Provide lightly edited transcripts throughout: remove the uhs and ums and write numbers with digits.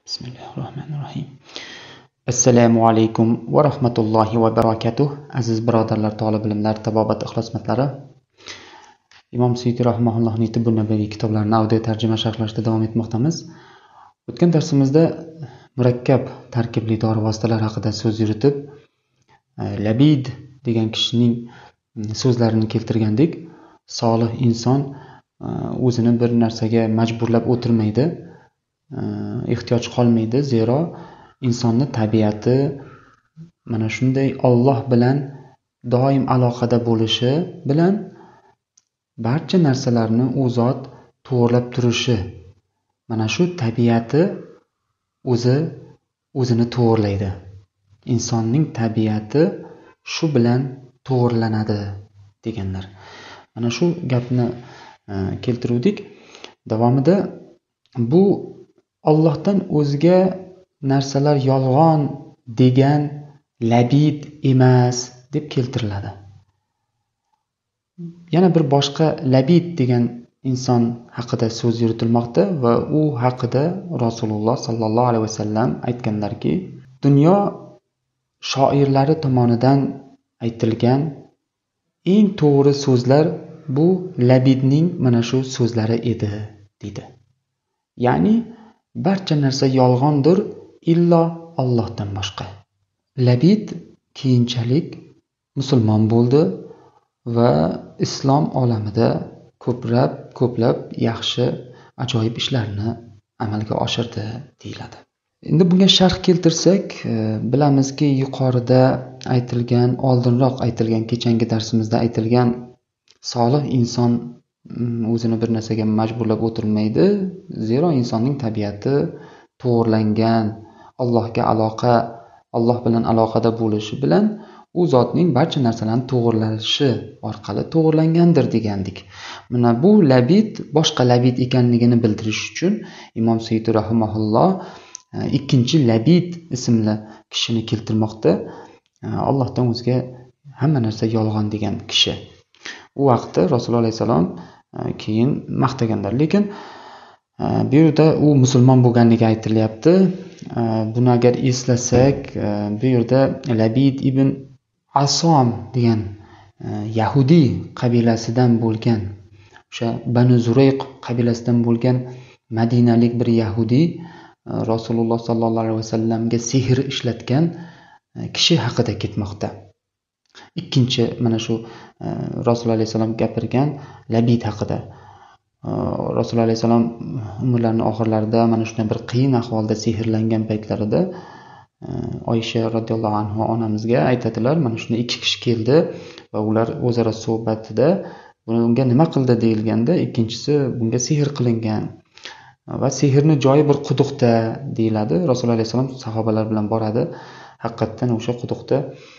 Bismillahirrohmanirrohim. Assalomu alaykum va rahmatullohi va barakatuh. Aziz birodarlar, talab ilmlar, tabobat ixlosmatlari. Imom Suyuti rahimahullohning Tibbun Nabaviy kitoblarini audio tarjima sharhlashda davom etmoqdamiz. O'tgan darsimizda murakkab tarkibli dori vositalari haqida so'z yuritib, Labid degan kishining so'zlarini keltirgandik. Solih inson o'zini bir narsaga majburlab o'tirmaydi. Ehtiyoj qolmaydi, zero insonni tabiati mana shunday Alloh bilan doim aloqada bo'lishi bilan barcha narsalarni u zot to'g'rilab turishi, mana shu tabiati o'zini to'g'rilaydi. Insonning tabiati shu bilan to'g'rilanadi deganlar. Mana shu gapni keltiruvdik. Davomida bu Allohdan o'zga narsalar yolg'on degan labid emas deb keltiriladi. Yana bir boshqa labid degan inson haqida so'z yuritilmoqda va u haqida Rasululloh sallallohu alayhi vasallam aytganlarki, dunyo shoirlari tomonidan aytilgan eng to'g'ri so'zlar bu labidning mana shu so'zlari edi deydi. Ya'ni barcha narsa yolg'ondir illo Allohdan boshqa. Labid keyinchalik musulmon bo'ldi va islom olamida ko'plab yaxshi ajoyib ishlarni amalga oshirdi deyiladi. Endi bunga sharh keltirsak, bilamizki, yuqorida aytilgan, oldinroq aytilgan, kechangi darsimizda aytilgan solih inson o'zini bir narsaga majburlab o'tirmaydi, zero insonning tabiati to'g'rilangan, Alloh bilan aloqada bo'lishi bilan u zotning barcha narsalarni to'g'irlashi orqali to'g'irlangandir degandik. Mana bu labid boshqa labid ekanligini bildirish uchun Imom Suyuti rahimahulloh ikkinchi labid ismli kishini keltirmoqda. Allohdan o'zga hamma narsa yolg'on degan kishi. U vaqtda Rasululloh alayhisalom keyin maqtaganlar. Lekin bu yerda u musulmon bo'lganligi aytilyapti. Buni agar eslasak, bu yerda Labid ibn Asom degan Yahudiy qabilasidan bo'lgan, o'sha Banu Zurayq qabilasidan bo'lgan Madinalik bir Yahudiy Rasululloh sallallohu alayhi vasallamga sehr ishlatgan kishi haqida ketmoqda. Ikkinchi mana shu Rasululloh alayhisalom gapirgan Labid haqida. Rasululloh alayhisalom umrlarining oxirlarida mana shunday bir qiyin ahvolda sehrlangan paytlarida Oysha radhiyallohu anha onamizga aytadilar, mana shunday ikki kishi keldi va ular o'zaro suhbatida bunga nima qildi deyilganda, ikkinchisi bunga sehr qilingan va sehrni joyi bir quduqda deyiladi. Rasululloh alayhisalom sahobalar bilan boradi. Haqiqatan o'sha quduqda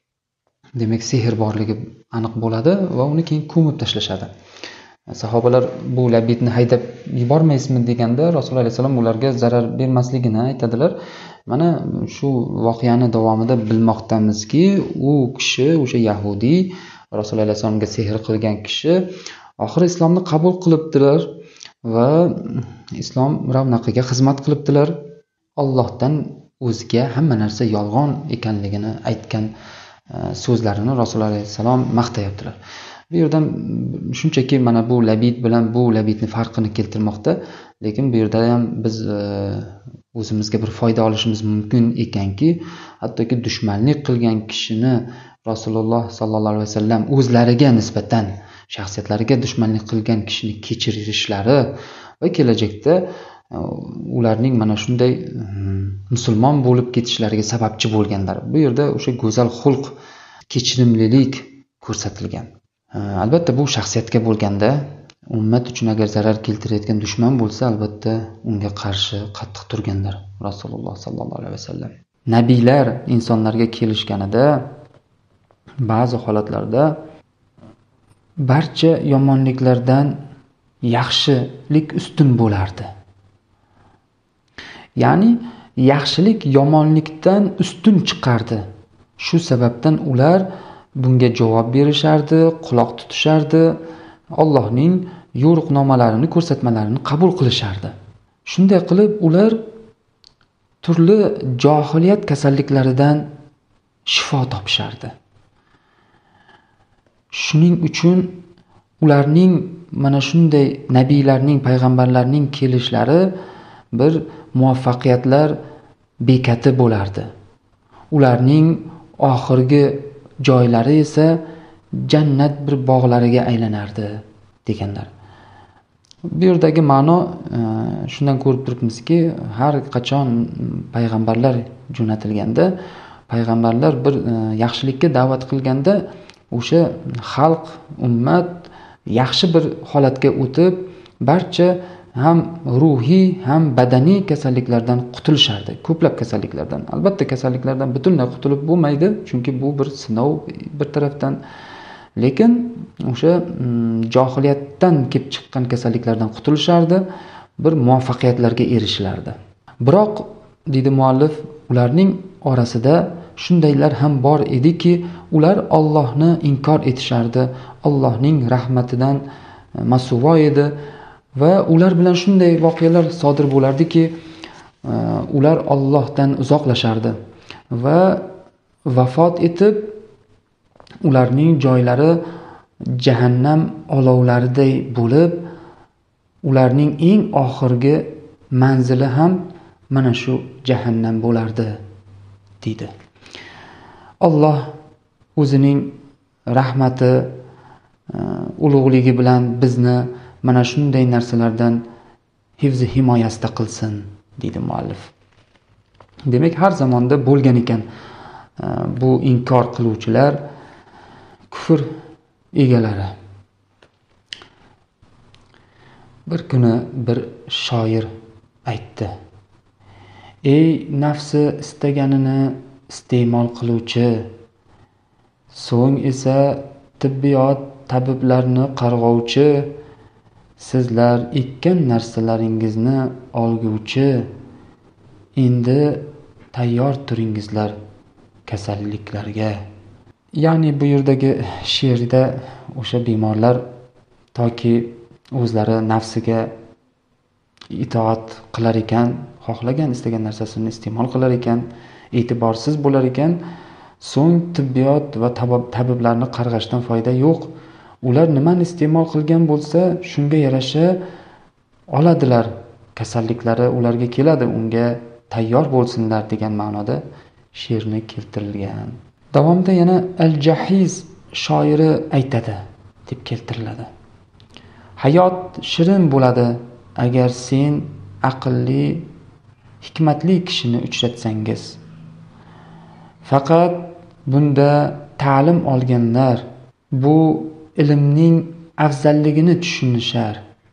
demak sehr borligi aniq bo'ladi va uni keyin ko'mib tashlashadi. Sahobalar bu labidni haydab yubormaysizmi deganda Rasululloh alayhisalom ularga zarar bermasligini aytadilar. Mana shu voqeani davomida bilmoqdamizki, u kishi o'sha Yahudiy Rasululloh alayhisalomga sehr qilgan kishi oxiri islomni qabul qilibdilar va islom ravnaqiga xizmat qilibdilar. Allohdan o'zga hamma narsa yolg'on ekanligini aytgan so'zlarini Rasululloh alayhisalom maqtayaptilar. Bu yerdan shunchaki mana bu labid bilan bu labidning farqini keltirmoqda, lekin bu yerda ham biz o'zimizga bir foyda olishimiz mumkin ekanki, hattoki dushmanlik qilgan kishini Rasululloh sallallohu alayhi vasallam o'zlariga nisbatan shaxsiyatlariga dushmanlik qilgan kishini kechirishlari va kelajakda ularning mana shunday musulmon bo'lib ketishlariga sababchi bo'lganlar. Bu yerda o'sha go'zal xulq, kechirimlilik ko'rsatilgan. Albatta bu shaxsiyatga bo'lganda, ummat uchun agar zarar keltirayotgan dushman bo'lsa, albatta unga qarshi qattiq turganlar Rasululloh sallallohu alayhi vasallam. Nabiylar insonlarga kelishganida ba'zi holatlarda barcha yomonliklardan yaxshilik ustun bo'lardi. Ya'ni yaxshilik yomonlikdan ustun chiqardi. Shu sababdan ular bunga javob berishardi, quloq tutishardi, Allohning yo'riqnomalarini, ko'rsatmalarini qabul qilishardi. Shunday qilib ular turli johiliyat kasalliklaridan shifo topishardi. Shuning uchun ularning mana shunday nabiylarning, payg'ambarlarning kelishlari bir muvaffaqiyatlar bekati bo'lardi. Ularning oxirgi joylari esa jannat bir bog'lariga aylanardi deganlar. Bu yerdagi ma'no shundan ko'rib turibmizki, har qachon payg'ambarlar jo'natilganda, payg'ambarlar bir yaxshilikka da'vat qilganda, o'sha xalq, ummat yaxshi bir holatga o'tib, barcha ham ruhiy ham badaniy kasalliklardan qutulishardi. Ko'plab kasalliklardan. Albatta kasalliklardan butunlay qutulib bo'lmaydi, chunki bu bir sinov bir tarafdan. Lekin o'sha johiliyatdan kelib chiqqan kasalliklardan qutulishardi, bir muvaffaqiyatlarga erishilardi. Biroq deydi muallif, ularning orasida shundaylar ham bor ediki, ular Allohni inkor etishardi, Allohning rahmatidan masuvo edi va ular bilan shunday voqealar sodir bo'lardiki, ular Allohdan uzoqlashardi va vafot etib ularning joylari jahannam olovlariday bo'lib, ularning eng oxirgi manzili ham mana shu jahannam bo'lardi deydi. Alloh o'zining rahmati, ulug'ligi bilan bizni mana shunday narsalardan hifz himoyasida qilsin deydi muallif. Demak, har zamonda bo'lgan ekan bu inkor qiluvchilar, kufr egalari. Bir kuni bir shoir aytdi: "Ey nafsi istaganini iste'mol qiluvchi, so'ng esa tibbiyot tabiblarni qarg'ovchi, sizlar ekkan narsalaringizni olguvchi, endi tayyor turingizlar kasalliklarga." Ya'ni bu yerdagi she'rda o'sha bemorlar toki o'zlari nafsiga itoat qilar ekan, xohlagan istagan narsasini iste'mol qilar ekan, e'tiborsiz bo'lar ekan, so'ng tibbiyot va tabiblarni qarg'ashdan foyda yo'q. Ular nimani iste'mol qilgan bo'lsa, shunga yarasha oladilar. Kasalliklari ularga keladi, unga tayyor bo'lsinlar degan ma'noda she'rni keltirilgan. Davomda yana Al-Jahiz shoiri aytadi deb keltiriladi: "Hayot shirin bo'ladi agar sen aqlli, hikmatli kishini uchratsangiz. Faqat bunda ta'lim olganlar bu ilmning afzalligini tushunishar.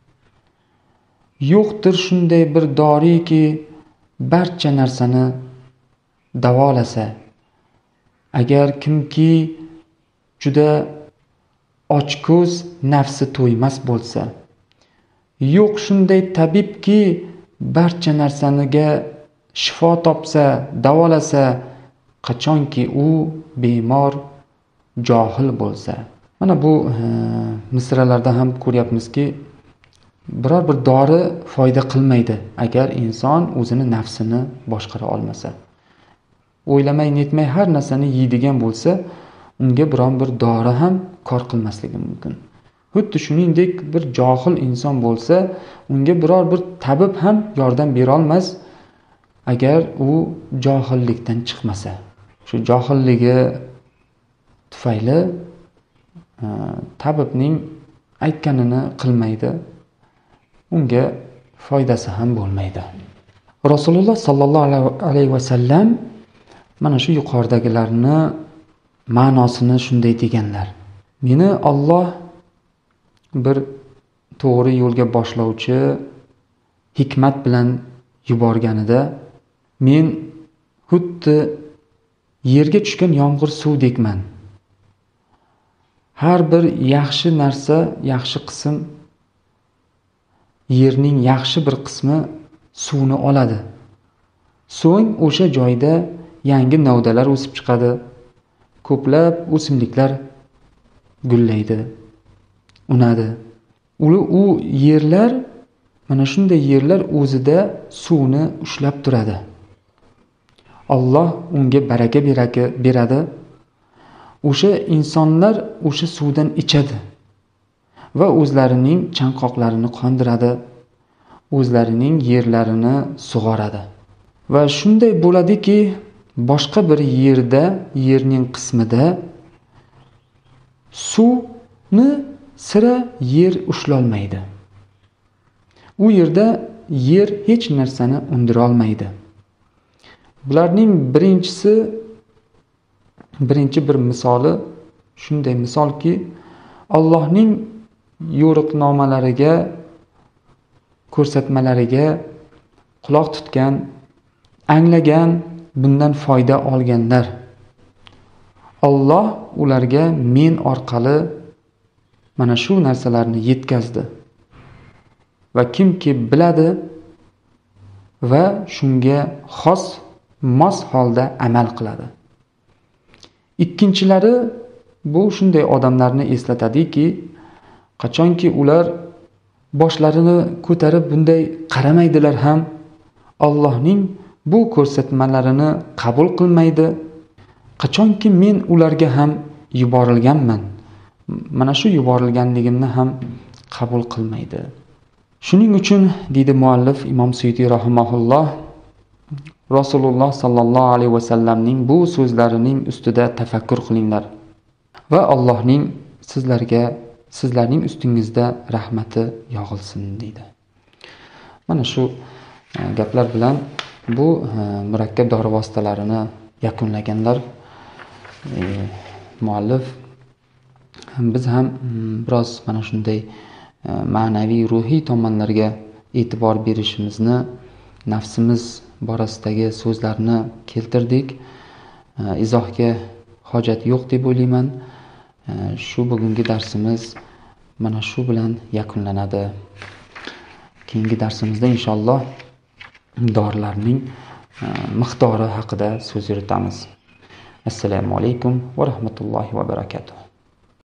Yo'qdir shunday bir doriki barcha narsani davolasa. Agar kimki juda ochko'z, nafsi to'ymas bo'lsa. Yo'q shunday tabibki barcha narsaniga shifo topsa, davolasa, qachonki u bemor, johil bo'lsa." Mana bu misralarda ham ko'ryapmizki, biror bir dori foyda qilmaydi agar inson o'zini nafsini boshqara olmasa. O'ylamay netmay har narsani yeydigan bo'lsa, unga biron bir dori ham kor qilmasligi mumkin. Xuddi shuningdek bir johil inson bo'lsa, unga biror bir tabib ham yordam bera olmas agar u johillikdan chiqmasa. Shu johilligi tufayli tabibning aytganini qilmaydi, unga foydasi ham bo'lmaydi. Rasululloh sallallohu alayhi vasallam mana shu yuqoridagilarni ma'nosini shunday deganlar: "Meni Alloh bir to'g'ri yo'lga boshlovchi hikmat bilan yuborganida, men xuddi yerga tushgan yomg'ir suvdekman. Har bir yaxshi narsa, yaxshi qism, yerning yaxshi bir qismi suvni oladi. So'ng o'sha joyda yangi novdalar o'sib chiqadi. Ko'plab o'simliklar gullaydi, unadi. U yerlar, mana shunday yerlar o'zida suvni ushlab turadi. Alloh unga baraka beradi. O'sha insonlar o'sha suvdan ichadi va o'zlarining chanqoqlarini qondiradi, o'zlarining yerlarini sug'oradi. Va shunday bo'ladiki, boshqa bir yerning qismida suvni sira yer ushlolmaydi. U yerda yer hech narsani undira olmaydi. Bularning birinchi bir misoli shunday misolki, Allohning yo'riqnomalariga, ko'rsatmalariga quloq tutgan, anglagan, bundan foyda olganlar. Alloh ularga men orqali mana shu narsalarni yetkazdi. Va kimki biladi va shunga mos holda amal qiladi. Ikkinchilari bu shunday odamlarni eslatadiki, qachonki ular boshlarini ko'tarib bunday qaramaydilar ham, Allohning bu ko'rsatmalarini qabul qilmaydi. Qachonki men ularga ham yuborilganman, mana shu yuborilganligimni ham qabul qilmaydi. Shuning uchun deydi muallif Imom Suyuti rahimahulloh, Rasululloh sallallohu alayhi vasallamning bu so'zlarining ustida tafakkur qilinglar va Allohning sizlarning ustingizda rahmati yog'ilsin deydi. Mana shu gaplar bilan bu murakkab dori vositalarini yakunlaganlar. Muallif biz ham biroz mana shunday ma'naviy, ruhiy tomonlarga e'tibor berishimizni, nafsimiz borasidagi so'zlarni keltirdik. Izohga hojat yo'q deb o'ylayman. Shu bugungi darsimiz mana shu bilan yakunlanadi. Keyingi darsimizda inshaalloh dorilarning miqdori haqida so'z yuritamiz. Assalomu alaykum va rahmatullohi va barakatuh.